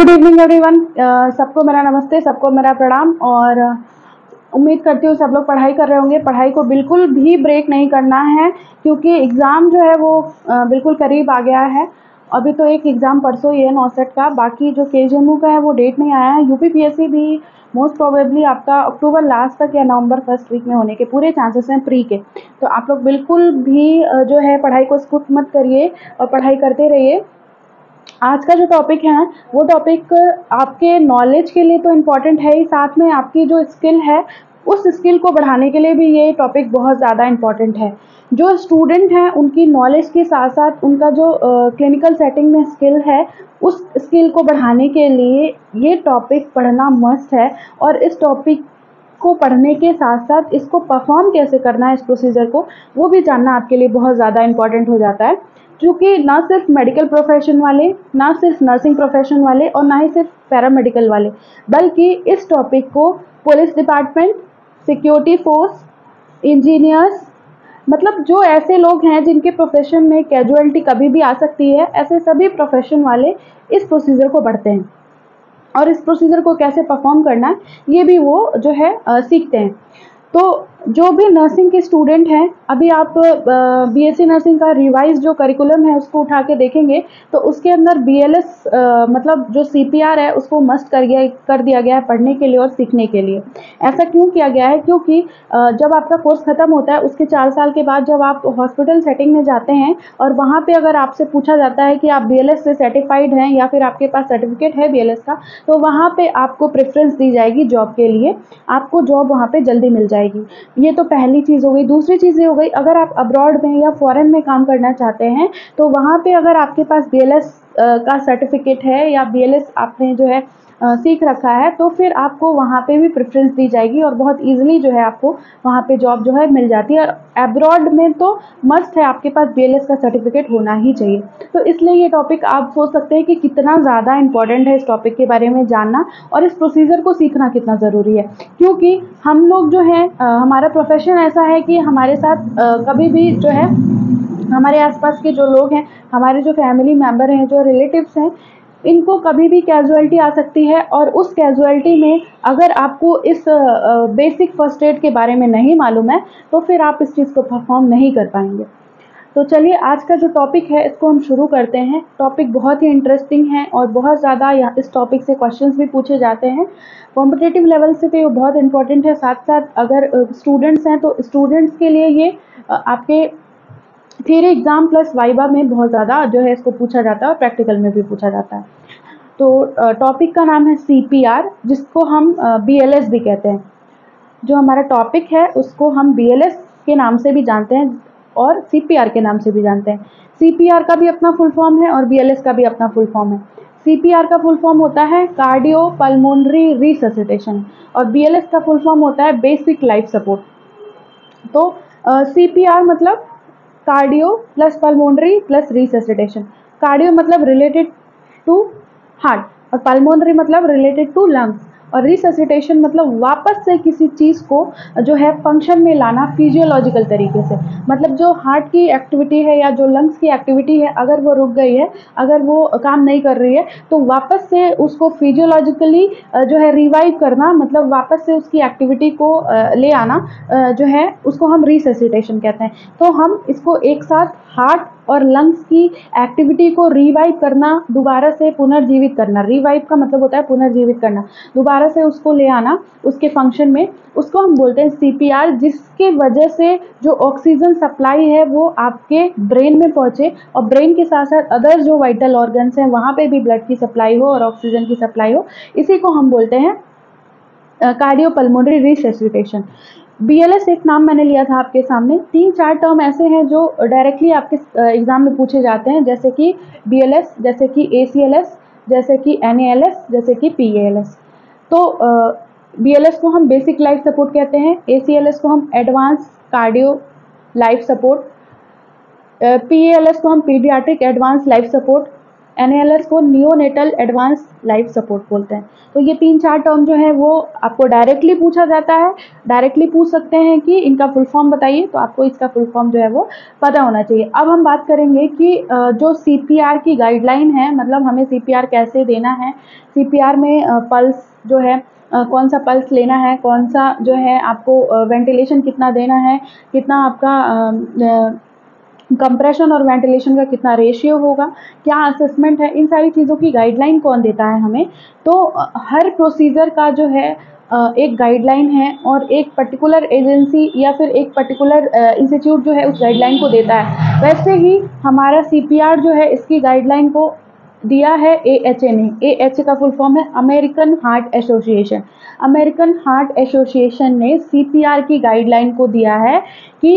Good evening everyone. सबको मेरा नमस्ते, सबको मेरा प्रणाम। और उम्मीद करती हूँ सब लोग पढ़ाई कर रहे होंगे। पढ़ाई को बिल्कुल भी ब्रेक नहीं करना है क्योंकि एग्ज़ाम जो है वो बिल्कुल करीब आ गया है। अभी तो एक एग्ज़ाम परसों ही है 9 का, बाकी जो केजीएमयू का है वो डेट नहीं आया है। यूपीपीएससी भी मोस्ट प्रोबेबली आपका अक्टूबर लास्ट तक या नवंबर फर्स्ट वीक में होने के पूरे चांसेस हैं प्री के। तो आप लोग बिल्कुल भी जो है पढ़ाई को स्किप मत करिए और पढ़ाई करते रहिए। आज का जो टॉपिक है वो टॉपिक आपके नॉलेज के लिए तो इम्पॉर्टेंट है ही, साथ में आपकी जो स्किल है उस स्किल को बढ़ाने के लिए भी ये टॉपिक बहुत ज़्यादा इम्पॉर्टेंट है। जो स्टूडेंट हैं उनकी नॉलेज के साथ साथ उनका जो क्लिनिकल सेटिंग में स्किल है उस स्किल को बढ़ाने के लिए ये टॉपिक पढ़ना मस्ट है। और इस टॉपिक को पढ़ने के साथ साथ इसको परफॉर्म कैसे करना है, इस प्रोसीजर को, वो भी जानना आपके लिए बहुत ज़्यादा इम्पॉर्टेंट हो जाता है। क्योंकि ना सिर्फ मेडिकल प्रोफेशन वाले, ना सिर्फ नर्सिंग प्रोफेशन वाले और ना ही सिर्फ पैरामेडिकल वाले, बल्कि इस टॉपिक को police department, security force, engineers, मतलब जो ऐसे लोग हैं जिनके प्रोफेशन में कैजुअलिटी कभी भी आ सकती है, ऐसे सभी प्रोफेशन वाले इस प्रोसीजर को पढ़ते हैं। और इस प्रोसीजर को कैसे परफॉर्म करना है ये भी वो जो है सीखते हैं। तो जो भी नर्सिंग के स्टूडेंट हैं, अभी आप बीएससी नर्सिंग का रिवाइज जो करिकुलम है उसको उठा के देखेंगे तो उसके अंदर बीएलएस मतलब जो सीपीआर है उसको मस्ट कर दिया गया है पढ़ने के लिए और सीखने के लिए। ऐसा क्यों किया गया है? क्योंकि जब आपका कोर्स खत्म होता है उसके 4 साल के बाद जब आप हॉस्पिटल सेटिंग में जाते हैं और वहाँ पे अगर आपसे पूछा जाता है कि आप बीएलएस से सर्टिफाइड हैं या फिर आपके पास सर्टिफिकेट है बीएलएस का, तो वहाँ पे आपको प्रेफरेंस दी जाएगी जॉब के लिए, आपको जॉब वहाँ पे जल्दी मिल जाएगी। ये तो पहली चीज़ हो गई। दूसरी चीज़ ये हो गई, अगर आप अब्रॉड में या फॉरेन में काम करना चाहते हैं तो वहाँ पे अगर आपके पास बीएलएस का सर्टिफिकेट है या बीएलएस आपने जो है सीख रखा है तो फिर आपको वहाँ पे भी प्रेफरेंस दी जाएगी और बहुत ईजिली जो है आपको वहाँ पे जॉब जो है मिल जाती है। और अब्रॉड में तो मस्ट है आपके पास बीएलएस का सर्टिफिकेट होना ही चाहिए। तो इसलिए ये टॉपिक आप सोच सकते हैं कि कितना ज़्यादा इंपॉर्टेंट है इस टॉपिक के बारे में जानना और इस प्रोसीजर को सीखना कितना ज़रूरी है। क्योंकि हम लोग जो है हमारा प्रोफेशन ऐसा है कि हमारे साथ कभी भी जो है हमारे आसपास के जो लोग हैं, हमारे जो फैमिली मेम्बर हैं, जो रिलेटिव्स हैं, इनको कभी भी कैजुअलिटी आ सकती है। और उस कैजुअलिटी में अगर आपको इस बेसिक फर्स्ट एड के बारे में नहीं मालूम है तो फिर आप इस चीज़ को परफॉर्म नहीं कर पाएंगे। तो चलिए आज का जो टॉपिक है इसको हम शुरू करते हैं। टॉपिक बहुत ही इंटरेस्टिंग है और बहुत ज़्यादा इस टॉपिक से क्वेश्चंस भी पूछे जाते हैं कॉम्पिटिटिव लेवल से, तो ये बहुत इंपॉर्टेंट है। साथ साथ अगर स्टूडेंट्स हैं तो स्टूडेंट्स के लिए ये आपके थियरी एग्जाम प्लस वाइवा में बहुत ज़्यादा जो है इसको पूछा जाता है और प्रैक्टिकल में भी पूछा जाता है। तो टॉपिक का नाम है सीपीआर, जिसको हम बीएलएस भी कहते हैं। जो हमारा टॉपिक है उसको हम बीएलएस के नाम से भी जानते हैं और सीपीआर के नाम से भी जानते हैं। सीपीआर का भी अपना फुल फॉर्म है और बीएलएस का भी अपना फुल फॉर्म है। सीपीआर का फुल फॉर्म होता है कार्डियो पल्मोनरी रिससिटेशन और बीएलएस का फुल फॉर्म होता है बेसिक लाइफ सपोर्ट। तो सीपीआर मतलब cardio plus pulmonary plus resuscitation. Cardio मतलब रिलेटेड टू हार्ट और पल्मोनरी मतलब रिलेटेड टू लंग्स और रिससिटेशन मतलब वापस से किसी चीज़ को जो है फंक्शन में लाना फिजियोलॉजिकल तरीके से। मतलब जो हार्ट की एक्टिविटी है या जो लंग्स की एक्टिविटी है अगर वो रुक गई है, अगर वो काम नहीं कर रही है तो वापस से उसको फिजियोलॉजिकली जो है रिवाइव करना, मतलब वापस से उसकी एक्टिविटी को ले आना जो है उसको हम रिससिटेशन कहते हैं। तो हम इसको एक साथ हार्ट और लंग्स की एक्टिविटी को रिवाइव करना, दोबारा से पुनर्जीवित करना। रिवाइव का मतलब होता है पुनर्जीवित करना, दोबारा से उसको ले आना उसके फंक्शन में, उसको हम बोलते हैं सीपीआर। जिसके वजह से जो ऑक्सीजन सप्लाई है वो आपके ब्रेन में पहुंचे और ब्रेन के साथ साथ अदर जो वाइटल ऑर्गन्स हैं वहाँ पे भी ब्लड की सप्लाई हो और ऑक्सीजन की सप्लाई हो। इसी को हम बोलते हैं कार्डियोपल्मोनरी रिससिटेशन। बीएलएस एक नाम मैंने लिया था आपके सामने। 3-4 टर्म ऐसे हैं जो डायरेक्टली आपके एग्जाम में पूछे जाते हैं, जैसे कि बीएलएस, जैसे कि एसीएलएस, जैसे कि एनएएलएस, जैसे कि पीएएलएस। तो बीएलएस को हम बेसिक लाइफ सपोर्ट कहते हैं, एसीएलएस को हम advance cardio life support, PALS को हम paediatric advance life support, NALS को नियोनेटल एडवांस लाइफ सपोर्ट बोलते हैं। तो ये 3-4 टर्म जो है वो आपको डायरेक्टली पूछा जाता है, डायरेक्टली पूछ सकते हैं कि इनका फुल फॉर्म बताइए, तो आपको इसका फुल फॉर्म जो है वो पता होना चाहिए। अब हम बात करेंगे कि जो CPR की गाइडलाइन है, मतलब हमें CPR कैसे देना है, CPR में पल्स जो है कौन सा पल्स लेना है, कौन सा जो है आपको वेंटिलेशन कितना देना है, कितना आपका कंप्रेशन और वेंटिलेशन का कितना रेशियो होगा, क्या असेसमेंट है, इन सारी चीज़ों की गाइडलाइन कौन देता है हमें। तो हर प्रोसीजर का जो है एक गाइडलाइन है और एक पर्टिकुलर एजेंसी या फिर एक पर्टिकुलर इंस्टीट्यूट जो है उस गाइडलाइन को देता है। वैसे ही हमारा CPR जो है इसकी गाइडलाइन को दिया है AHA ने। AHA का फुल फॉर्म है American Heart Association. American Heart Association ने CPR की गाइडलाइन को दिया है कि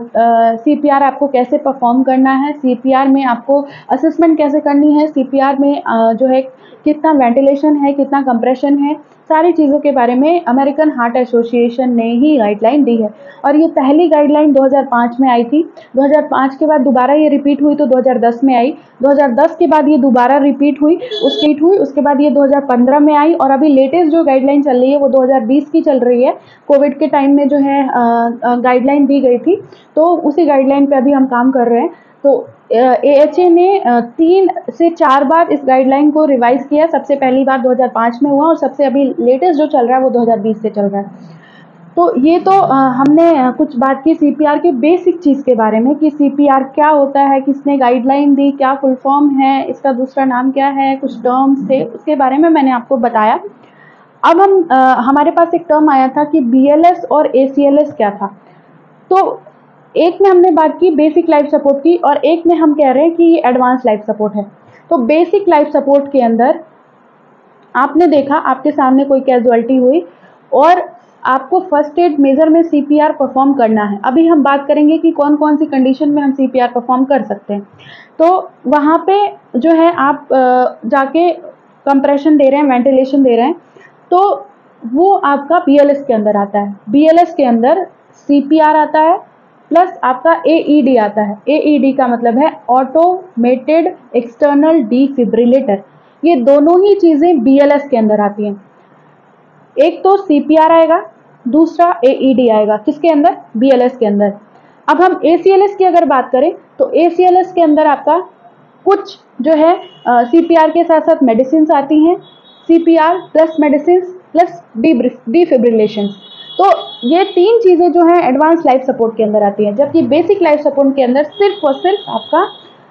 CPR आपको कैसे परफॉर्म करना है, CPR में आपको असेसमेंट कैसे करनी है, CPR में जो है कितना वेंटिलेशन है, कितना कंप्रेशन है, सारी चीज़ों के बारे में अमेरिकन हार्ट एसोसिएशन ने ही गाइडलाइन दी है। और ये पहली गाइडलाइन 2005 में आई थी। 2005 के बाद दोबारा ये रिपीट हुई तो 2010 में आई। 2010 के बाद ये दोबारा रिपीट हुई, उसके बाद ये 2015 में आई और अभी लेटेस्ट जो गाइडलाइन चल रही है वो 2020 की चल रही है। कोविड के टाइम में जो है गाइडलाइन दी गई थी, तो उसी गाइडलाइन पे अभी हम काम कर रहे हैं। तो AHA ने 3 से 4 बार इस गाइडलाइन को रिवाइज किया। सबसे पहली बार 2005 में हुआ और सबसे अभी लेटेस्ट जो चल रहा है वो 2020 से चल रहा है। तो ये तो हमने कुछ बात की CPR के बेसिक चीज़ के बारे में कि CPR क्या होता है, किसने गाइडलाइन दी, क्या फुल फॉर्म है, इसका दूसरा नाम क्या है, कुछ टर्म्स थे, उसके बारे में मैंने आपको बताया। अब हमारे पास एक टर्म आया था कि BLS और ACLS क्या था। तो एक में हमने बात की बेसिक लाइफ सपोर्ट की और एक में हम कह रहे हैं कि ये एडवांस लाइफ सपोर्ट है। तो बेसिक लाइफ सपोर्ट के अंदर आपने देखा आपके सामने कोई कैजुअलिटी हुई और आपको फर्स्ट एड मेजर में CPR परफॉर्म करना है। अभी हम बात करेंगे कि कौन कौन सी कंडीशन में हम CPR परफॉर्म कर सकते हैं। तो वहाँ पे जो है आप जाके कंप्रेशन दे रहे हैं, वेंटिलेशन दे रहे हैं, तो वो आपका BLS के अंदर आता है। BLS के अंदर CPR आता है प्लस आपका AED आता है। AED का मतलब है ऑटोमेटेड एक्सटर्नल डिफिब्रिलेटर। ये दोनों ही चीज़ें BLS के अंदर आती हैं। एक तो CPR आएगा, दूसरा AED आएगा। किसके अंदर? BLS के अंदर। अब हम ACLS की अगर बात करें तो ACLS के अंदर आपका कुछ जो है CPR के साथ साथ मेडिसिन आती हैं, CPR plus medicine plus defibrillation. तो ये 3 चीज़ें जो हैं एडवांस लाइफ सपोर्ट के अंदर आती हैं, जबकि बेसिक लाइफ सपोर्ट के अंदर सिर्फ और सिर्फ आपका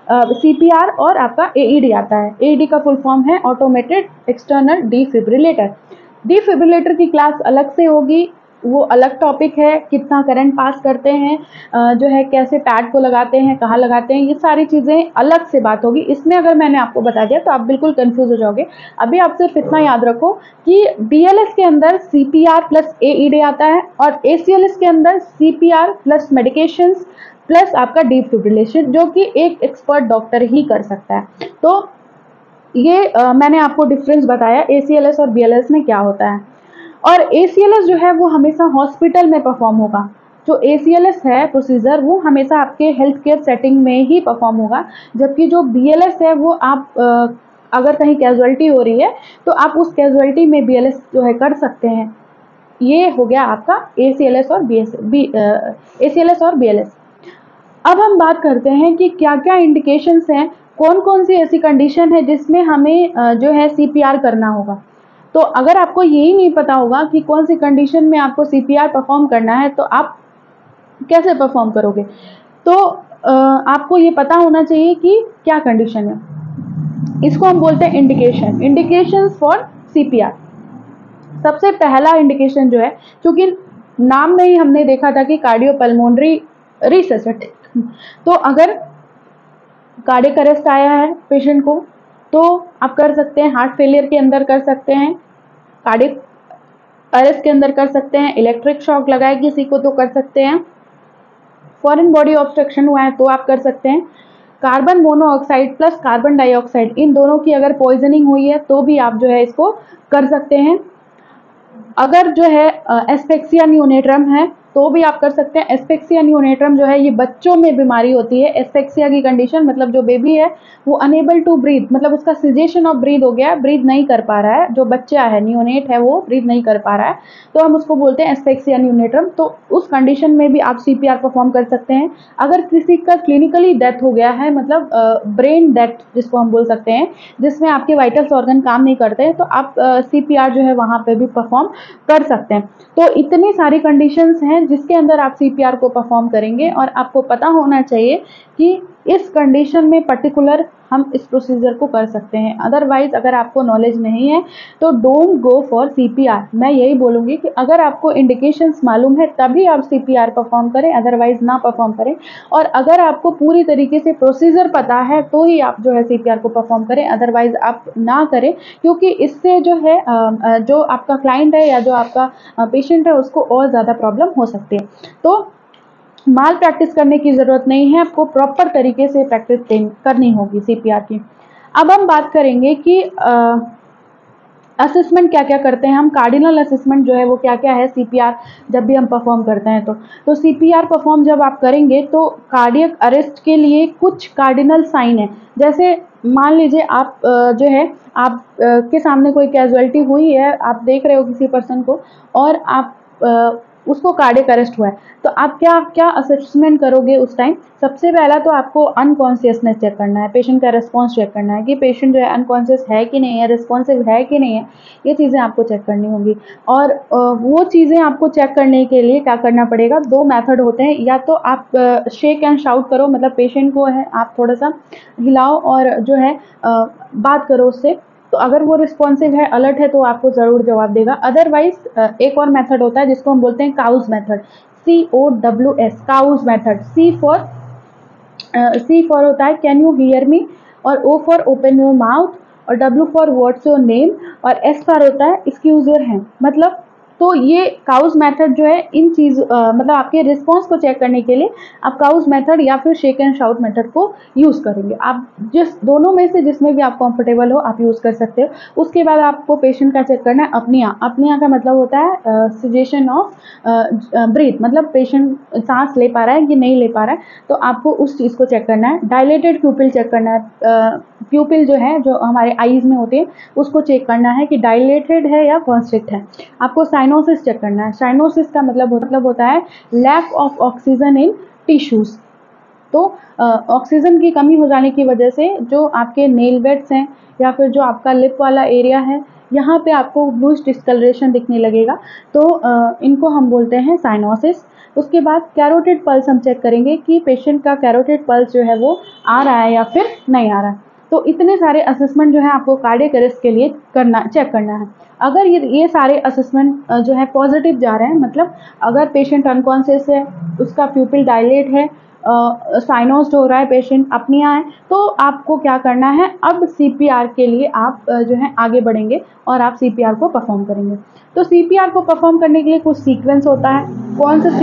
CPR और आपका AED आता है। AED का फुल फॉर्म है ऑटोमेटेड एक्सटर्नल डिफिब्रिलेटर। डिफिब्रिलेटर की क्लास अलग से होगी, वो अलग टॉपिक है। कितना करंट पास करते हैं, जो है कैसे पैड को लगाते हैं, कहाँ लगाते हैं, ये सारी चीज़ें अलग से बात होगी। इसमें अगर मैंने आपको बता दिया तो आप बिल्कुल कंफ्यूज हो जाओगे। अभी आप सिर्फ इतना याद रखो कि BLS के अंदर CPR प्लस AED आता है और ACLS के अंदर CPR प्लस मेडिकेशंस प्लस आपका डिफिब्रिलेशन, जो कि एक एक्सपर्ट डॉक्टर ही कर सकता है। तो ये मैंने आपको डिफरेंस बताया ACLS और BLS में क्या होता है। और ACLS जो है वो हमेशा हॉस्पिटल में परफॉर्म होगा। जो ACLS है प्रोसीजर वो हमेशा आपके हेल्थ केयर सेटिंग में ही परफॉर्म होगा, जबकि जो BLS है वो आप अगर कहीं कैजुअलिटी हो रही है तो आप उस कैजुअलिटी में BLS जो है कर सकते हैं। ये हो गया आपका ACLS और BLS। अब हम बात करते हैं कि क्या क्या इंडिकेशंस हैं, कौन कौन सी ऐसी कंडीशन है जिसमें हमें जो है CPR करना होगा। तो अगर आपको यही नहीं पता होगा कि कौन सी कंडीशन में आपको CPR परफॉर्म करना है तो आप कैसे परफॉर्म करोगे। तो आपको ये पता होना चाहिए कि क्या कंडीशन है। इसको हम बोलते हैं इंडिकेशंस फॉर CPR। सबसे पहला इंडिकेशन जो है, क्योंकि नाम में ही हमने देखा था कि कार्डियोपल्मोनरी रिससिटेशन, तो अगर कार्डियक अरेस्ट आया है पेशेंट को तो आप कर सकते हैं, हार्ट फेलियर के अंदर कर सकते हैं, कार्डियक अरेस्ट के अंदर कर सकते हैं, इलेक्ट्रिक शॉक लगाए किसी को तो कर सकते हैं, फॉरेन बॉडी ऑब्स्ट्रक्शन हुआ है तो आप कर सकते हैं, carbon monoxide plus carbon dioxide इन दोनों की अगर पॉइजनिंग हुई है तो भी आप जो है इसको कर सकते हैं। अगर जो है एस्फेक्सिया नियोनेट्रम है तो भी आप कर सकते हैं। एस्फिक्सिया नियोनेट्रम जो है ये बच्चों में बीमारी होती है। एस्फिक्सिया की कंडीशन मतलब जो बेबी है वो अनेबल टू ब्रीथ, मतलब उसका सिजेशन ऑफ ब्रीथ हो गया, ब्रीथ नहीं कर पा रहा है, जो बच्चा है नियोनेट है वो ब्रीथ नहीं कर पा रहा है, तो हम उसको बोलते हैं एस्फिक्सिया नियोनेट्रम। तो उस कंडीशन में भी आप सीपीआर परफॉर्म कर सकते हैं। अगर किसी का क्लिनिकली डेथ हो गया है, मतलब ब्रेन डेथ जिसको हम बोल सकते हैं, जिसमें आपके वाइटल्स ऑर्गन काम नहीं करते, तो आप सीपीआर जो है वहां पे भी परफॉर्म कर सकते हैं। तो इतनी सारी कंडीशंस हैं जिसके अंदर आप सीपीआर को परफॉर्म करेंगे, और आपको पता होना चाहिए कि इस कंडीशन में पर्टिकुलर हम इस प्रोसीजर को कर सकते हैं। अदरवाइज अगर आपको नॉलेज नहीं है तो डोंट गो फॉर सीपीआर। मैं यही बोलूँगी कि अगर आपको इंडिकेशंस मालूम है तभी आप सीपीआर परफॉर्म करें, अदरवाइज ना परफॉर्म करें। और अगर आपको पूरी तरीके से प्रोसीजर पता है तो ही आप जो है सीपीआर को परफॉर्म करें, अदरवाइज आप ना करें, क्योंकि इससे जो है जो आपका क्लाइंट है या जो आपका पेशेंट है उसको और ज़्यादा प्रॉब्लम हो सकती है। तो माल प्रैक्टिस करने की ज़रूरत नहीं है, आपको प्रॉपर तरीके से प्रैक्टिस करनी होगी सीपीआर की। अब हम बात करेंगे कि असेसमेंट क्या क्या करते हैं हम। कार्डिनल असेसमेंट जो है वो क्या क्या है सीपीआर जब भी हम परफॉर्म करते हैं तो सीपीआर परफॉर्म जब आप करेंगे तो कार्डियक अरेस्ट के लिए कुछ कार्डिनल साइन है। जैसे मान लीजिए आप जो है आप के सामने कोई कैजुअलिटी हुई है, आप देख रहे हो किसी पर्सन को और आप उसको कार्डियक अरेस्ट हुआ है, तो आप क्या क्या असेसमेंट करोगे उस टाइम। सबसे पहला तो आपको अनकॉन्शियसनेस चेक करना है, पेशेंट का रिस्पॉन्स चेक करना है कि पेशेंट जो है अनकॉन्शियस है कि नहीं है, रिस्पॉन्सिव है कि नहीं है, ये चीज़ें आपको चेक करनी होंगी। और वो चीज़ें आपको चेक करने के लिए क्या करना पड़ेगा, दो मेथड होते हैं। या तो आप शेक एंड शाउट करो, मतलब पेशेंट को है आप थोड़ा सा हिलाओ और जो है बात करो उससे, तो अगर वो रिस्पॉन्सिव है, अलर्ट है, तो आपको ज़रूर जवाब देगा। अदरवाइज एक और मेथड होता है जिसको हम बोलते हैं काउज मेथड, COWS, काउज मेथड। सी फॉर होता है कैन यू हियर मी, और O for open your mouth, और W for what's your name, और S फॉर होता है एक्सक्यूज योर हैंड। मतलब तो ये काउज मेथड जो है इन मतलब आपके रिस्पॉन्स को चेक करने के लिए आप काउज मेथड या फिर शेक एंड शाउट मेथड को यूज़ करेंगे। आप जिस दोनों में से जिसमें भी आप कंफर्टेबल हो आप यूज़ कर सकते हो। उसके बाद आपको पेशेंट का चेक करना है अपनिया। अपनिया का मतलब होता है सिजेशन ऑफ ब्रीथ, मतलब पेशेंट सांस ले पा रहा है कि नहीं ले पा रहा है, तो आपको उस चीज़ को चेक करना है। डायलेटेड प्यूपिल चेक करना है, प्यूपिल जो है जो हमारे आईज में होते हैं उसको चेक करना है कि डायलेटेड है या कॉन्स्ट्रिक्ट है। आपको साइनोसिस चेक करना है। साइनोसिस का मतलब होता है lack of oxygen in tissues. तो ऑक्सीजन की कमी हो जाने की वजह से जो आपके नेल बेड्स हैं या फिर जो आपका लिप वाला एरिया है, यहाँ पे आपको ब्लूइश डिस्कलरेशन दिखने लगेगा, तो इनको हम बोलते हैं साइनोसिस। उसके बाद कैरोटिड पल्स हम चेक करेंगे कि पेशेंट का कैरोटिड पल्स जो है वो आ रहा है या फिर नहीं आ रहा है। तो इतने सारे असेसमेंट जो है आपको कार्डियक अरेस्ट के लिए चेक करना है। अगर ये सारे असेसमेंट जो है पॉजिटिव जा रहे हैं, मतलब अगर पेशेंट अनकॉन्शियस है, उसका प्यूपिल डायलेट है, साइनोस्ड हो रहा है, पेशेंट अपनिया है, तो आपको क्या करना है, अब सीपीआर के लिए आप जो है आगे बढ़ेंगे और आप सीपीआर को परफॉर्म करेंगे। तो सीपीआर को परफॉर्म करने के लिए कुछ सीक्वेंस होता है। कौन से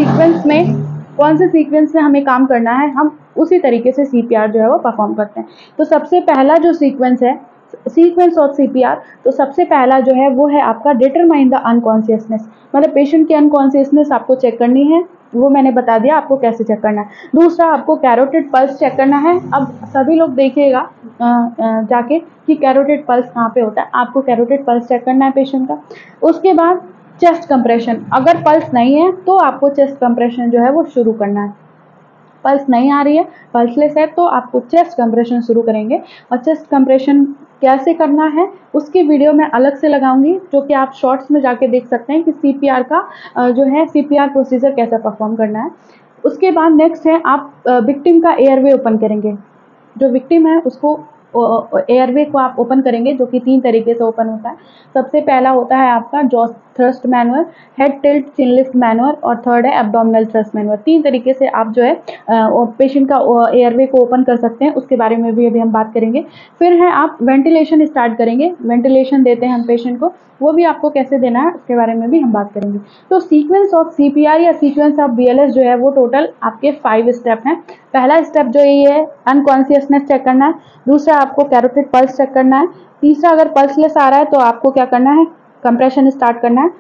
सीक्वेंस में हमें काम करना है, हम उसी तरीके से सीपीआर जो है वो परफॉर्म करते हैं। तो सबसे पहला जो सीक्वेंस है, सीक्वेंस ऑफ सीपीआर, तो सबसे पहला जो है वो है आपका डिटरमाइन द अनकॉन्शियसनेस, मतलब पेशेंट की अनकॉन्शियसनेस आपको चेक करनी है, वो मैंने बता दिया आपको कैसे चेक करना है। दूसरा आपको कैरोटिड पल्स चेक करना है। अब सभी लोग देखिएगा जाके कि कैरोटिड पल्स कहाँ पे होता है, आपको कैरोटिड पल्स चेक करना है पेशेंट का। उसके बाद चेस्ट कंप्रेशन, अगर पल्स नहीं है तो आपको चेस्ट कंप्रेशन जो है वो शुरू करना है। पल्स नहीं आ रही है, पल्सलेस है, तो आपको चेस्ट कंप्रेशन शुरू करेंगे। और चेस्ट कंप्रेशन कैसे करना है उसकी वीडियो मैं अलग से लगाऊंगी, जो कि आप शॉर्ट्स में जाके देख सकते हैं कि सीपीआर का जो है सीपीआर प्रोसीजर कैसे परफॉर्म करना है। उसके बाद नेक्स्ट है आप विक्टिम का एयरवे ओपन करेंगे। जो विक्टिम है उसको एयरवे को आप ओपन करेंगे, जो कि 3 तरीके से ओपन होता है। सबसे पहला होता है आपका jaw thrust manoeuvre, head tilt chin lift manoeuvre, और थर्ड है एब्डोमिनल थ्रस्ट मैनुअर। 3 तरीके से आप जो है पेशेंट का एयरवे को ओपन कर सकते हैं, उसके बारे में भी अभी हम बात करेंगे। फिर है आप वेंटिलेशन स्टार्ट करेंगे, वेंटिलेशन देते हैं हम पेशेंट को, वो भी आपको कैसे देना है उसके बारे में भी हम बात करेंगे। तो सीक्वेंस ऑफ सीपीआर या सीक्वेंस ऑफ बीएलएस जो है वो टोटल आपके 5 स्टेप हैं। पहला स्टेप जो ये है अनकॉन्शियसनेस चेक करना है। दूसरा आपको कैरोटिड पल्स चेक करना है। तीसरा अगर पल्सलेस आ रहा है तो आपको क्या करना है, कंप्रेशन स्टार्ट करना है।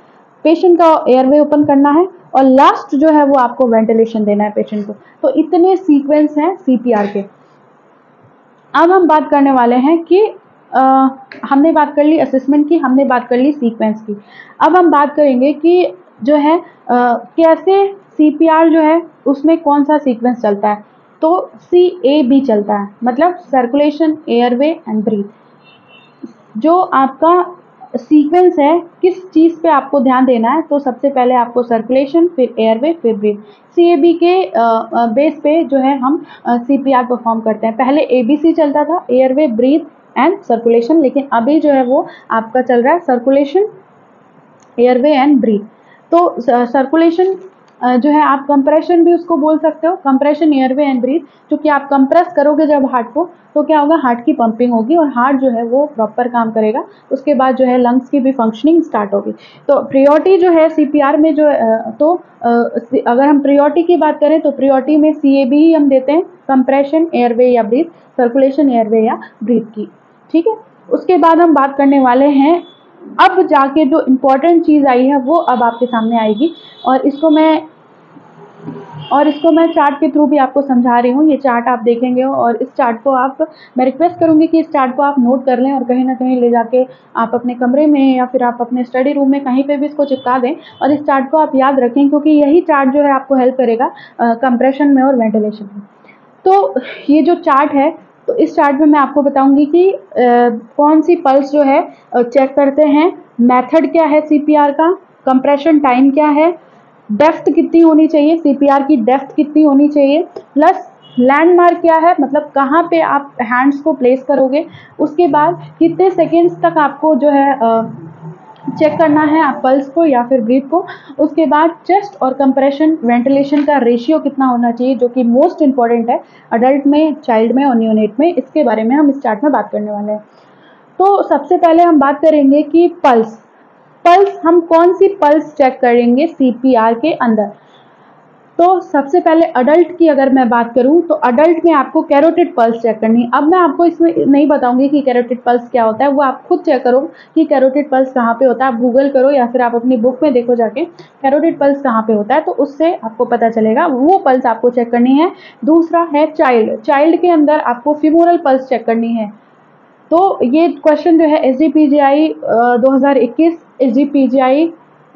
पेशेंट का एयरवे ओपन करना है और लास्ट जो है वो आपको वेंटिलेशन देना है पेशेंट को। तो इतने सीक्वेंस हैं सीपीआर के। अब हम बात करने वाले हैं कि हमने बात कर ली असेसमेंट की, हमने बात कर ली सीक्वेंस की। अब हम बात करेंगे कि जो है कैसे सीपीआर जो है उसमें कौन सा सीक्वेंस चलता है। तो CAB चलता है, मतलब सर्कुलेशन, एयरवे एंड ब्रीथ। जो आपका सीक्वेंस है किस चीज़ पे आपको ध्यान देना है, तो सबसे पहले आपको सर्कुलेशन, फिर एयरवे, फिर ब्रीथ। CAB के बेस पे जो है हम CPR परफॉर्म करते हैं। पहले ABC चलता था, एयरवे, ब्रीथ एंड सर्कुलेशन, लेकिन अभी जो है वो आपका चल रहा है सर्कुलेशन, एयरवे एंड ब्रीथ। तो सर्कुलेशन जो है आप कंप्रेशन भी उसको बोल सकते हो, कंप्रेशन, एयरवे एंड ब्रीथ। क्योंकि आप कंप्रेस करोगे जब हार्ट को तो क्या होगा, हार्ट की पंपिंग होगी और हार्ट जो है वो प्रॉपर काम करेगा। उसके बाद जो है लंग्स की भी फंक्शनिंग स्टार्ट होगी। तो प्रियोरिटी जो है सीपीआर में जो अगर हम प्रियोरिटी की बात करें तो प्रियोरिटी में CAB ही हम देते हैं, कंप्रेशन, एयरवे या ब्रीथ, सर्कुलेशन, एयरवे या ब्रीथ की। ठीक है, उसके बाद हम बात करने वाले हैं, अब जाके जो इम्पोर्टेंट चीज़ आई है वो अब आपके सामने आएगी और इसको मैं चार्ट के थ्रू भी आपको समझा रही हूँ। ये चार्ट आप देखेंगे और इस चार्ट को मैं रिक्वेस्ट करूँगी कि इस चार्ट को आप नोट कर लें और कहीं ना कहीं ले जाके आप अपने कमरे में या फिर आप अपने स्टडी रूम में कहीं पे भी इसको चिपका दें और इस चार्ट को आप याद रखें, क्योंकि यही चार्ट जो है आपको हेल्प करेगा कंप्रेशन में और वेंटिलेशन में। तो ये जो चार्ट है, तो इस चार्ट में मैं आपको बताऊंगी कि कौन सी पल्स जो है चेक करते हैं, मेथड क्या है सीपीआर का, कंप्रेशन टाइम क्या है, डेप्थ कितनी होनी चाहिए, सीपीआर की डेप्थ कितनी होनी चाहिए, प्लस लैंडमार्क क्या है, मतलब कहाँ पे आप हैंड्स को प्लेस करोगे, उसके बाद कितने सेकेंड्स तक आपको जो है चेक करना है आप पल्स को या फिर ब्रीथ को, उसके बाद चेस्ट और कंप्रेशन वेंटिलेशन का रेशियो कितना होना चाहिए, जो कि मोस्ट इंपॉर्टेंट है अडल्ट में, चाइल्ड में और न्यूनेट में। इसके बारे में हम इस चार्ट में बात करने वाले हैं। तो सबसे पहले हम बात करेंगे कि पल्स हम कौन सी पल्स चेक करेंगे सीपीआर के अंदर। तो सबसे पहले अडल्ट की अगर मैं बात करूं तो अडल्ट में आपको कैरोटिड पल्स चेक करनी है। अब मैं आपको इसमें नहीं बताऊंगी कि कैरोटिड पल्स क्या होता है, वो आप खुद चेक करो कि कैरोटिड पल्स कहाँ पे होता है। आप गूगल करो या फिर आप अपनी बुक में देखो जाके कैरोटिड पल्स कहाँ पे होता है, तो उससे आपको पता चलेगा, वो पल्स आपको चेक करनी है। दूसरा है चाइल्ड के अंदर आपको फीमोरल पल्स चेक करनी है। तो ये क्वेश्चन जो है SGPGI 2021, SGPGI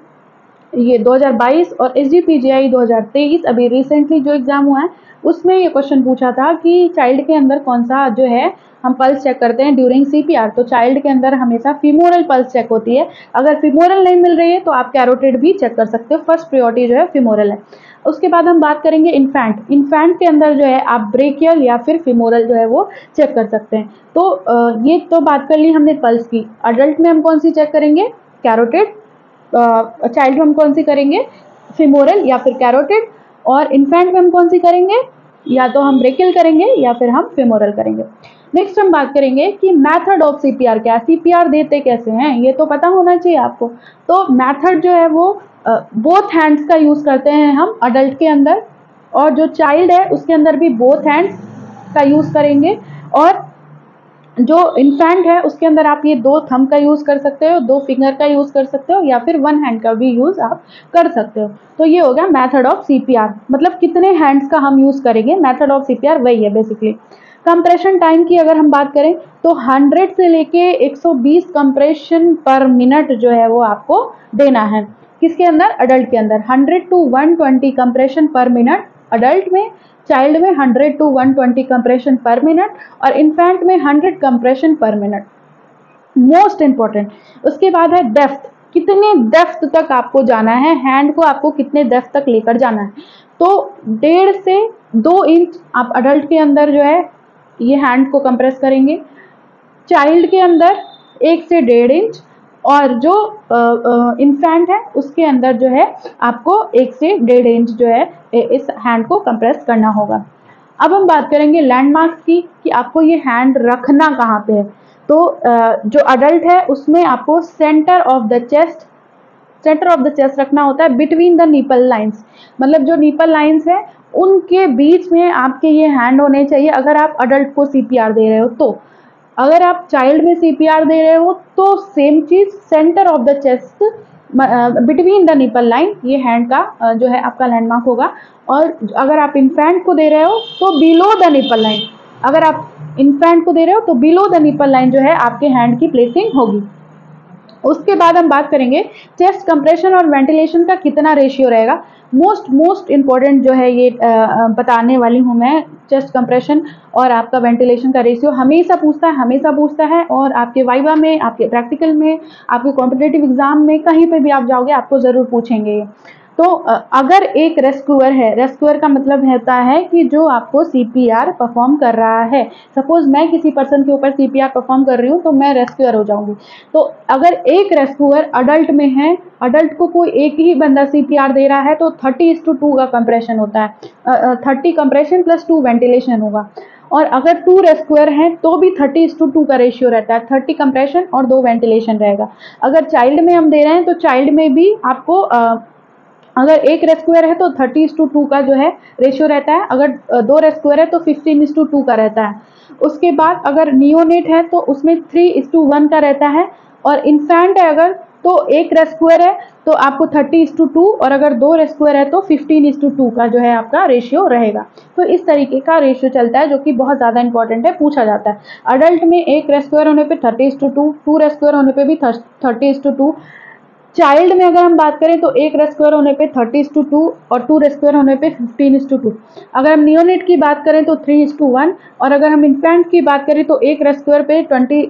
ये 2022 और SGPGI 2023 अभी रिसेंटली जो एग्जाम हुआ है उसमें ये क्वेश्चन पूछा था कि चाइल्ड के अंदर कौन सा जो है हम पल्स चेक करते हैं ड्यूरिंग सीपीआर। तो चाइल्ड के अंदर हमेशा फीमोरल पल्स चेक होती है। अगर फीमोरल नहीं मिल रही है तो आप कैरोटिड भी चेक कर सकते हो। फर्स्ट प्रायोरिटी जो है फीमोरल है। उसके बाद हम बात करेंगे इन्फेंट के अंदर जो है आप ब्रेकियल या फिर फीमोरल जो है वो चेक कर सकते हैं। तो ये तो बात कर ली हमने पल्स की। अडल्ट में हम कौन सी चेक करेंगे, कैरोटिड। चाइल्ड में हम कौन सी करेंगे, फीमोरल या फिर कैरोटिड। और इन्फेंट में हम कौन सी करेंगे, या तो हम ब्रेकियल करेंगे या फिर हम फीमोरल करेंगे। नेक्स्ट हम बात करेंगे कि मेथड ऑफ सीपीआर क्या है, सीपीआर देते कैसे हैं, ये तो पता होना चाहिए आपको। तो मेथड जो है वो बोथ हैंड्स का यूज करते हैं हम अडल्ट के अंदर, और जो चाइल्ड है उसके अंदर भी बोथ हैंड्स का यूज करेंगे। और जो इन्फेंट है उसके अंदर आप ये 2 थंब का यूज कर सकते हो, 2 फिंगर का यूज कर सकते हो या फिर 1 हैंड का भी यूज आप कर सकते हो। तो ये हो गया मेथड ऑफ सीपीआर, मतलब कितने हैंड्स का हम यूज करेंगे। मेथड ऑफ सीपीआर वही है बेसिकली। कंप्रेशन टाइम की अगर हम बात करें तो 100 से लेके 120 कंप्रेशन पर मिनट जो है वो आपको देना है। किसके अंदर, अडल्ट के अंदर 100 to 120 compression per minute adult में, चाइल्ड में 100 to 120 कंप्रेशन पर मिनट और इन्फेंट में 100 compression per minute, most important. उसके बाद है डेप्थ, कितने डेप्थ तक आपको जाना है, हैंड को आपको कितने डेप्थ तक लेकर जाना है। तो 1.5 से 2 इंच आप अडल्ट के अंदर जो है ये हैंड को कंप्रेस करेंगे, चाइल्ड के अंदर 1 से 1.5 इंच, और जो इन्फेंट है उसके अंदर जो है आपको 1 से 1.5 इंच जो है इस हैंड को कंप्रेस करना होगा। अब हम बात करेंगे लैंडमार्क्स की कि आपको ये हैंड रखना कहाँ पे है। तो जो अडल्ट है उसमें आपको सेंटर ऑफ द चेस्ट रखना होता है, बिटवीन द नीपल लाइंस, मतलब जो नीपल लाइंस है उनके बीच में आपके ये हैंड होने चाहिए अगर आप अडल्ट को सीपीआर दे रहे हो। तो अगर आप चाइल्ड में सीपीआर दे रहे हो तो सेम चीज, centre of the chest between the nipple line, ये हैंड का जो है आपका लैंडमार्क होगा। और अगर आप इन्फेंट को दे रहे हो तो बिलो द निपल लाइन, अगर आप इन्फेंट को दे रहे हो तो बिलो द निपल लाइन जो है आपके हैंड की प्लेसिंग होगी। उसके बाद हम बात करेंगे चेस्ट कंप्रेशन और वेंटिलेशन का कितना रेशियो रहेगा। मोस्ट इम्पॉर्टेंट जो है ये बताने वाली हूँ मैं। चेस्ट कंप्रेशन और आपका वेंटिलेशन का रेशियो हमेशा पूछता है और आपके वाइवा में, आपके प्रैक्टिकल में, आपके कॉम्पिटिटिव एग्जाम में, कहीं पे भी आप जाओगे आपको ज़रूर पूछेंगे। तो अगर एक रेस्क्यूअर है, रेस्क्यूअर का मतलब होता है कि जो आपको सीपीआर परफॉर्म कर रहा है। सपोज मैं किसी पर्सन के ऊपर सीपीआर परफॉर्म कर रही हूँ तो मैं रेस्क्यूअर हो जाऊंगी। तो अगर एक रेस्क्यूअर अडल्ट में है, अडल्ट को कोई एक ही बंदा सीपीआर दे रहा है तो 30:2 का कंप्रेशन होता है। 30 कंप्रेशन प्लस 2 वेंटिलेशन होगा। और अगर 2 रेस्क्यूअर हैं तो भी 30:2 का रेशियो रहता है, 30 कंप्रेशन और 2 वेंटिलेशन रहेगा। अगर चाइल्ड में हम दे रहे हैं तो चाइल्ड में भी आपको अगर एक रेस्क्यूअर है तो 30:2 का जो है रेशियो रहता है। अगर 2 रेस्क्यूअर है तो 15:2 का रहता है। उसके बाद अगर नियोनेट है तो उसमें 3:1 का रहता है। और इन्फेंट है अगर तो एक रेस्क्यूअर है तो आपको 30:2, और अगर 2 रेस्क्यूअर है तो 15:2 का जो है आपका रेशियो रहेगा। तो इस तरीके का रेशियो चलता है जो कि बहुत ज़्यादा इंपॉर्टेंट है, पूछा जाता है। अडल्ट में एक रेस्क्यूअर होने पे 30:2, 2 रेस्क्यूअर होने पे भी 30:2। चाइल्ड में अगर हम बात करें तो एक रेस्क्यूअर होने पे 30:2 और 2 रेस्क्यूअर होने पे 15:2। अगर हम नियोनेट की बात करें तो 3:1, और अगर हम इन्फेंट की बात करें तो एक रेस्क्यूअर पे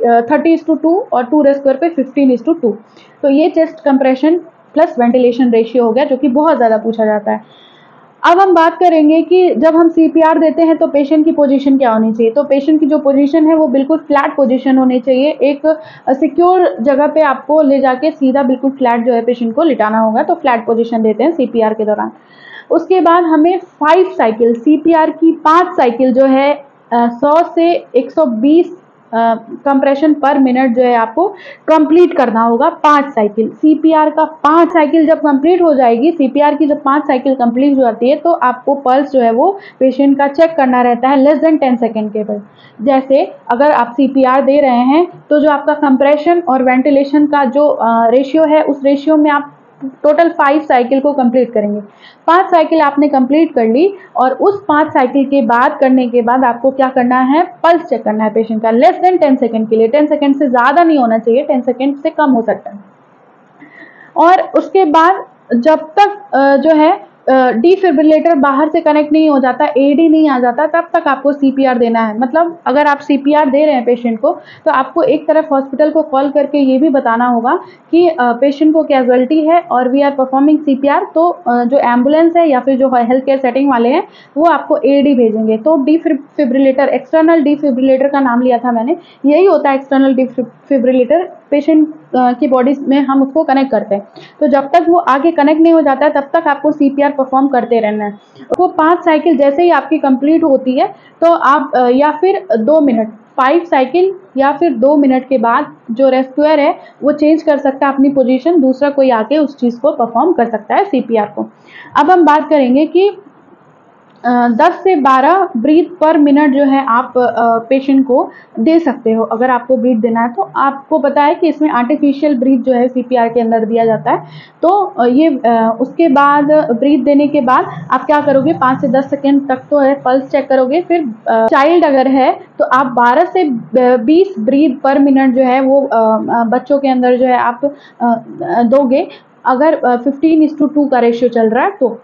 30:2 और 2 रेस्क्यूअर पे 15:2। तो ये chest compression plus ventilation ratio हो गया जो कि बहुत ज़्यादा पूछा जाता है। अब हम बात करेंगे कि जब हम सीपीआर देते हैं तो पेशेंट की पोजीशन क्या होनी चाहिए। तो पेशेंट की जो पोजीशन है वो बिल्कुल फ्लैट पोजीशन होनी चाहिए। एक सिक्योर जगह पे आपको ले जाके सीधा बिल्कुल फ्लैट जो है पेशेंट को लिटाना होगा, तो फ्लैट पोजीशन देते हैं सीपीआर के दौरान। उसके बाद हमें 5 साइकिल, सीपीआर की 5 साइकिल जो है 100 से 120 कंप्रेशन पर मिनट जो है आपको कंप्लीट करना होगा। 5 साइकिल, सीपीआर का 5 साइकिल जब कंप्लीट हो जाएगी, सीपीआर की जब 5 साइकिल कंप्लीट हो जाती है तो आपको पल्स जो है वो पेशेंट का चेक करना रहता है लेस देन 10 सेकेंड के बाद। जैसे अगर आप सीपीआर दे रहे हैं तो जो आपका कंप्रेशन और वेंटिलेशन का जो रेशियो है उस रेशियो में आप टोटल 5 साइकिल को कंप्लीट करेंगे। 5 साइकिल आपने कंप्लीट कर ली और उस 5 साइकिल के बाद करने के बाद आपको क्या करना है, पल्स चेक करना है पेशेंट का लेस देन 10 सेकेंड के लिए। 10 सेकेंड से ज़्यादा नहीं होना चाहिए, 10 सेकेंड से कम हो सकता है। और उसके बाद जब तक जो है डिफिब्रिलेटर बाहर से कनेक्ट नहीं हो जाता, एडी नहीं आ जाता, तब तक आपको सीपीआर देना है। मतलब अगर आप सीपीआर दे रहे हैं पेशेंट को तो आपको एक तरफ हॉस्पिटल को कॉल करके ये भी बताना होगा कि पेशेंट को कैजुअलिटी है और वी आर परफॉर्मिंग सीपीआर। तो जो एम्बुलेंस है या फिर जो हेल्थ केयर सेटिंग वाले हैं वो आपको एडी भेजेंगे। तो डिफिब्रिलेटर, एक्सटर्नल डिफिब्रिलेटर का नाम लिया था मैंने, यही होता है एक्सटर्नल डिफिब्रिलेटर। पेशेंट की बॉडी में हम उसको कनेक्ट करते हैं। तो जब तक वो आगे कनेक्ट नहीं हो जाता है तब तक आपको सीपीआर परफॉर्म करते रहना है। वो 5 साइकिल जैसे ही आपकी कंप्लीट होती है तो आप या फिर 2 मिनट, 5 साइकिल या फिर 2 मिनट के बाद जो रेस्क्यूअर है वो चेंज कर सकता है अपनी पोजीशन, दूसरा कोई आके उस चीज़ को परफॉर्म कर सकता है सीपीआर को। अब हम बात करेंगे कि 10 से 12 ब्रीथ पर मिनट जो है आप पेशेंट को दे सकते हो। अगर आपको ब्रीथ देना है तो आपको पता है कि इसमें आर्टिफिशियल ब्रीथ जो है सीपीआर के अंदर दिया जाता है। तो ये उसके बाद ब्रीथ देने के बाद आप क्या करोगे, 5 से 10 सेकेंड तक तो है पल्स चेक करोगे। फिर चाइल्ड अगर है तो आप 12 से 20 ब्रीथ पर मिनट जो है वो बच्चों के अंदर जो है आप दोगे, अगर 15:2 का रेशियो चल रहा है तो।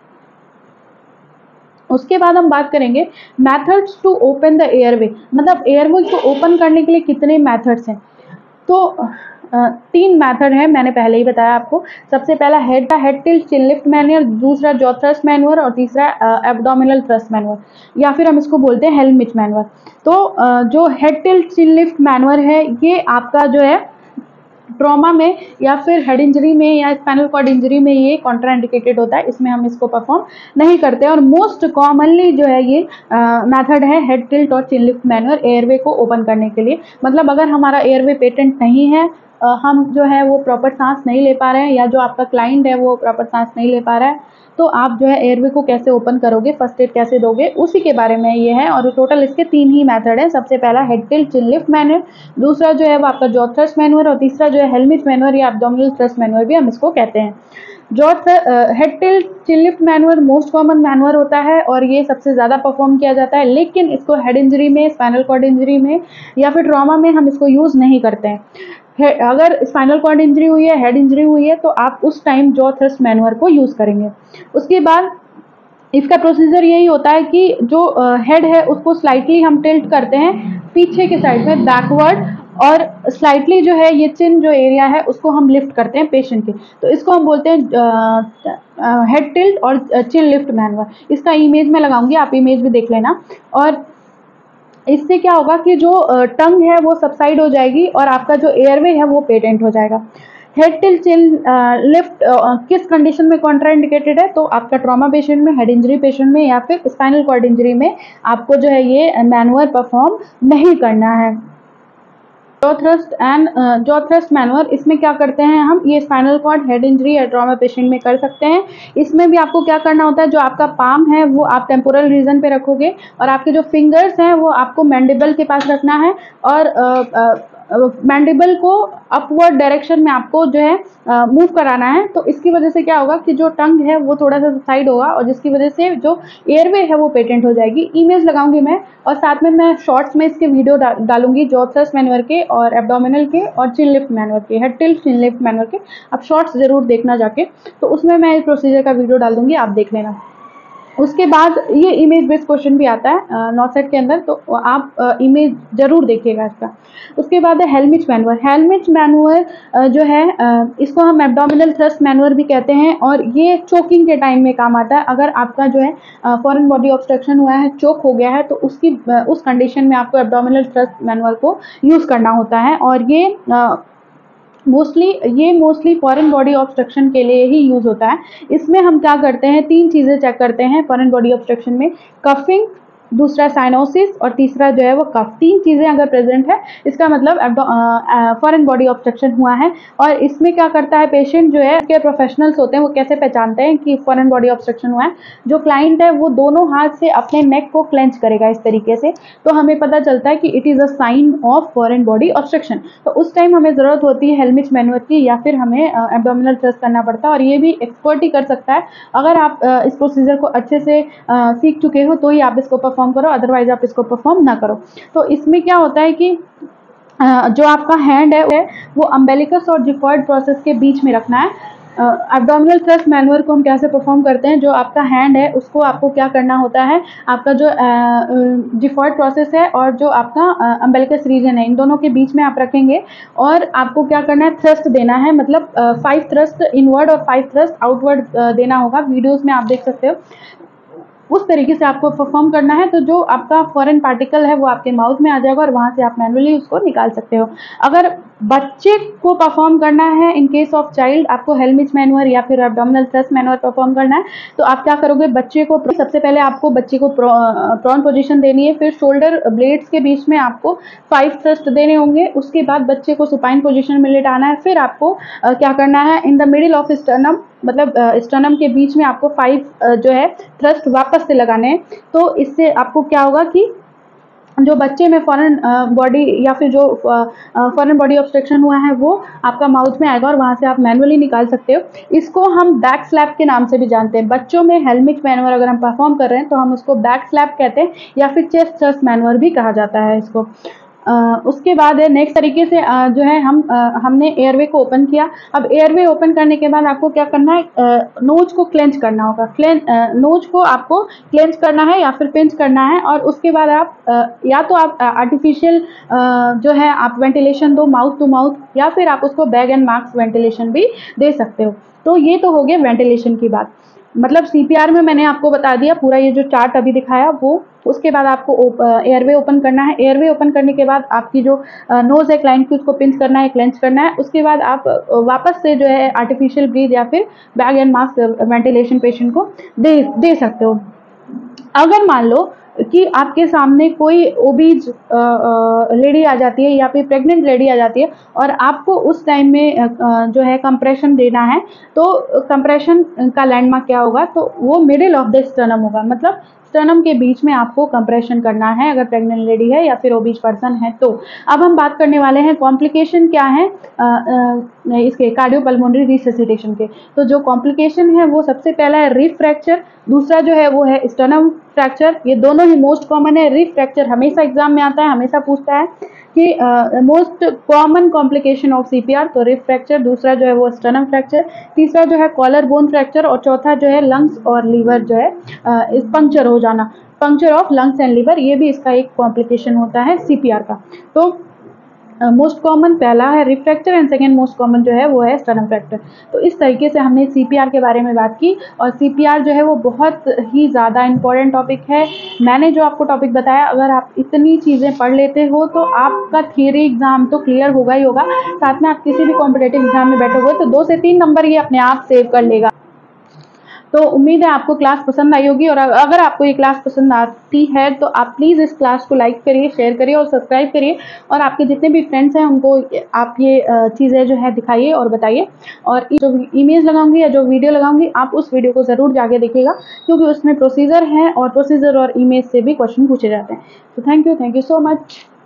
उसके बाद हम बात करेंगे methods to open the airway, मतलब एयरवे को ओपन करने के लिए कितने मेथड्स हैं। तो 3 मेथड है, मैंने पहले ही बताया आपको। सबसे पहला head tilt chin lift manoeuvre, दूसरा जॉ थ्रस्ट मैन्यूअर और तीसरा एब्डोमिनल थ्रस्ट मैन्यूअर, या फिर हम इसको बोलते हैं हेलमिच मैन्यूअर। तो जो head tilt chin lift manoeuvre है ये आपका जो है ट्रॉमा में या फिर हेड इंजरी में या स्पाइनल कॉर्ड इंजरी में ये कॉन्ट्राइंडिकेटेड होता है, इसमें हम इसको परफॉर्म नहीं करते। और मोस्ट कॉमनली जो है ये मेथड है हेड टिल्ट और चिन लिफ्ट मैन्यूअर एयरवे को ओपन करने के लिए। मतलब अगर हमारा एयरवे पेटेंट नहीं है हम जो है वो प्रॉपर सांस नहीं ले पा रहे हैं, या जो आपका क्लाइंट है वो प्रॉपर सांस नहीं ले पा रहा है, तो आप जो है एयरवे को कैसे ओपन करोगे, फर्स्ट एड कैसे दोगे, उसी के बारे में ये है। और टोटल इसके 3 ही मेथड है। सबसे पहला head tilt chin lift manoeuvre, दूसरा जो है वो आपका जॉ थ्रस्ट मैनुअर, और तीसरा जो है हेलमिट मैनुअर या एब्डोमिनल थ्रस्ट मैनुअर भी हम इसको कहते हैं। Jaw head tilt chin lift manoeuvre most common manoeuvre होता है और ये सबसे ज़्यादा परफॉर्म किया जाता है, लेकिन इसको हेड इंजरी में, स्पाइनल कॉर्ड इंजरी में या फिर ट्रॉमा में हम इसको यूज़ नहीं करते हैं। अगर स्पाइनल कॉर्ड इंजरी हुई है, हेड इंजरी हुई है, तो आप उस टाइम जॉ थ्रस्ट मैनुअर को यूज़ करेंगे। उसके बाद इसका प्रोसीजर यही होता है कि जो हेड है उसको स्लाइटली हम टिल्ट करते हैं पीछे के साइड में बैकवर्ड, और स्लाइटली जो है ये चिन जो एरिया है उसको हम लिफ्ट करते हैं पेशेंट के, तो इसको हम बोलते हैं हेड टिल्ट और चिन लिफ्ट मैनुअर। इसका इमेज मैं लगाऊंगी, आप इमेज भी देख लेना। और इससे क्या होगा कि जो टंग है वो सबसाइड हो जाएगी और आपका जो एयरवे है वो पेटेंट हो जाएगा। हेड टिल्ट चिन लिफ्ट किस कंडीशन में कॉन्ट्राइंडिकेटेड है, तो आपका ट्रॉमा पेशेंट में, हेड इंजरी पेशेंट में या फिर स्पाइनल कॉर्ड इंजरी में आपको जो है ये मैनुअर परफॉर्म नहीं करना है। जॉ थ्रस्ट मैनुअर, इसमें क्या करते हैं हम, ये स्पाइनल कॉर्ड, हेड इंजरी या ट्रॉमा पेशेंट में कर सकते हैं। इसमें भी आपको क्या करना होता है, जो आपका पाम है वो आप टेम्पोरल रीजन पे रखोगे और आपके जो फिंगर्स हैं वो आपको मैंडिबल के पास रखना है, और मैंडिबल को अपवर्ड डायरेक्शन में आपको जो है मूव कराना है। तो इसकी वजह से क्या होगा कि जो टंग है वो थोड़ा सा साइड होगा और जिसकी वजह से जो एयरवे है वो पेटेंट हो जाएगी। इमेज लगाऊंगी मैं, और साथ में मैं शॉर्ट्स में इसके वीडियो डालूंगी जॉ थ्रस्ट मैनुअर के और एब्डोमिनल के और चिन लिफ्ट मैनुअर के, head tilt chin lift manoeuvre के। आप शॉर्ट्स जरूर देखना जाके, तो उसमें मैं इस प्रोसीजर का वीडियो डाल दूंगी, आप देख लेना। उसके बाद ये इमेज बेस्ड क्वेश्चन भी आता है नॉट सेट के अंदर, तो आप इमेज जरूर देखिएगा इसका। उसके बाद है हेलमिट मैनुअर। हेलमिट मैनुअर जो है इसको हम एब्डोमिनल थ्रस्ट मैनुअर भी कहते हैं, और ये चोकिंग के टाइम में काम आता है। अगर आपका जो है फॉरेन बॉडी ऑब्स्ट्रक्शन हुआ है, चोक हो गया है, तो उस कंडीशन में आपको एब्डोमिनल थ्रस्ट मैनुअर को यूज़ करना होता है, और ये मोस्टली फॉरेन बॉडी ऑब्स्ट्रक्शन के लिए ही यूज़ होता है। इसमें हम क्या करते हैं, 3 चीज़ें चेक करते हैं फॉरेन बॉडी ऑब्स्ट्रक्शन में, कफिंग, दूसरा साइनोसिस और तीसरा जो है वो कफ। 3 चीज़ें अगर प्रेजेंट है इसका मतलब फॉरेन बॉडी ऑब्स्ट्रक्शन हुआ है। और इसमें क्या करता है पेशेंट जो है, के प्रोफेशनल्स होते हैं वो कैसे पहचानते हैं कि फॉरेन बॉडी ऑब्स्ट्रक्शन हुआ है, जो क्लाइंट है वो दोनों हाथ से अपने नेक को क्लेंच करेगा इस तरीके से, तो हमें पता चलता है कि it is a sign of foreign body obstruction. तो उस टाइम हमें ज़रूरत होती है हेलमिट मैनुअर की, या फिर हमें एब्डोमिनल थ्रस्ट करना पड़ता है, और ये भी एक्सपर्ट ही कर सकता है। अगर आप इस प्रोसीजर को अच्छे से सीख चुके हो तो ही आप इसको परफॉर्म करो, अदरवाइज आप इसको परफॉर्म ना करो। तो इसमें क्या होता है कि जो आपका हैंड है वो अम्बेलिकस और जिफॉइड प्रोसेस के बीच में रखना है। एब्डोमिनल थ्रस्ट मैनुअर को हम कैसे परफॉर्म करते हैं, जो आपका हैंड है उसको आपको क्या करना होता है, आपका जो जिफॉइड प्रोसेस है और जो आपका अम्बेलिकस रीजन है, इन दोनों के बीच में आप रखेंगे, और आपको क्या करना है, थ्रस्ट देना है, मतलब 5 थ्रस्ट इनवर्ड और 5 थ्रस्ट आउटवर्ड देना होगा। वीडियोस में आप देख सकते हो, उस तरीके से आपको परफॉर्म करना है। तो जो आपका फॉरेन पार्टिकल है वो आपके माउथ में आ जाएगा और वहाँ से आप मैनुअली उसको निकाल सकते हो। अगर बच्चे को परफॉर्म करना है, इन केस ऑफ चाइल्ड, आपको हेलमिट मैनुअर या फिर एब्डोमिनल थ्रस्ट मैनुअर परफॉर्म करना है, तो आप क्या करोगे, बच्चे को सबसे पहले आपको बच्चे को प्रॉन पोजीशन देनी है, फिर शोल्डर ब्लेड्स के बीच में आपको 5 थ्रस्ट देने होंगे। उसके बाद बच्चे को सुपाइन पोजीशन में लेटाना है, फिर आपको क्या करना है, in the middle of sternum, मतलब स्टर्नम के बीच में आपको 5 जो है थ्रस्ट वापस से लगाने हैं। तो इससे आपको क्या होगा कि जो बच्चे में फॉरेन बॉडी या फिर जो फॉरेन बॉडी ऑब्स्ट्रक्शन हुआ है वो आपका माउथ में आएगा और वहाँ से आप मैनुअली निकाल सकते हो। इसको हम बैक स्लैप के नाम से भी जानते हैं। बच्चों में हेलमिट मैनुअर अगर हम परफॉर्म कर रहे हैं तो हम उसको बैक स्लैप कहते हैं, या फिर चेस्ट थ्रस्ट मैनुअर भी कहा जाता है इसको। उसके बाद है नेक्स्ट तरीके से जो है हमने एयरवे को ओपन किया। अब एयरवे ओपन करने के बाद आपको क्या करना है, नोज को क्लेंच करना होगा। नोज को आपको क्लेंच करना है या फिर पिंच करना है, और उसके बाद आप या तो आप आर्टिफिशियल जो है आप वेंटिलेशन दो माउथ टू माउथ, या फिर आप उसको बैग एंड मास्क वेंटिलेशन भी दे सकते हो। तो ये तो हो गया वेंटिलेशन की बात। मतलब सीपीआर में मैंने आपको बता दिया पूरा, ये जो चार्ट अभी दिखाया वो। उसके बाद आपको एयरवे ओपन करना है। एयरवे ओपन करने के बाद आपकी जो नोज है क्लाइंट की, उसको पिंच करना है, क्लेंच करना है। उसके बाद आप वापस से जो है आर्टिफिशियल ब्रीथ या फिर bag and mask ventilation patient को दे सकते हो। अगर मान लो कि आपके सामने कोई ओबीज लेडी आ जाती है या फिर प्रेग्नेंट लेडी आ जाती है और आपको उस टाइम में जो है कंप्रेशन देना है, तो कंप्रेशन का लैंडमार्क क्या होगा, तो वो मिडिल ऑफ द स्टर्नम होगा। मतलब स्टर्नम के बीच में आपको कंप्रेशन करना है अगर प्रेग्नेंट लेडी है या फिर ओबीज पर्सन है तो। अब हम बात करने वाले हैं कॉम्प्लिकेशन क्या है इसके कार्डियोपल्मोनरी रिससिटेशन के। तो जो कॉम्प्लिकेशन है वो सबसे पहला है रिब फ्रैक्चर, दूसरा जो है वो है स्टर्नम फ्रैक्चर। ये दोनों ही मोस्ट कॉमन है। रिब फ्रैक्चर हमेशा एग्जाम में आता है, हमेशा पूछता है कि most common complication of CPR, तो रिब फ्रैक्चर, दूसरा जो है वो स्टर्नम फ्रैक्चर, तीसरा जो है कॉलर बोन फ्रैक्चर और चौथा जो है लंग्स और लीवर जो है इस पंक्चर हो जाना, puncture of lungs and liver, ये भी इसका एक कॉम्प्लिकेशन होता है सीपीआर का। तो मोस्ट कॉमन पहला है rib fracture and second most common जो है वो है स्टर्नम फ्रैक्चर। तो इस तरीके से हमने सीपीआर के बारे में बात की और सीपीआर जो है वो बहुत ही ज़्यादा इंपॉर्टेंट टॉपिक है। मैंने जो आपको टॉपिक बताया, अगर आप इतनी चीज़ें पढ़ लेते हो तो आपका थियरी एग्जाम तो क्लियर होगा ही होगा, साथ में आप किसी भी कॉम्पिटेटिव एग्जाम में बैठोगे तो 2 से 3 नंबर ये अपने आप सेव कर लेगा। तो उम्मीद है आपको क्लास पसंद आई होगी और अगर आपको ये क्लास पसंद आती है तो आप प्लीज़ इस क्लास को लाइक करिए, शेयर करिए और सब्सक्राइब करिए और आपके जितने भी फ्रेंड्स हैं उनको आप ये चीज़ें जो है दिखाइए और बताइए। और जो इमेज लगाऊंगी या जो वीडियो लगाऊंगी आप उस वीडियो को ज़रूर जाके देखिएगा, क्योंकि उसमें प्रोसीजर है और प्रोसीजर और इमेज से भी क्वेश्चन पूछे जाते हैं। तो थैंक यू सो मच।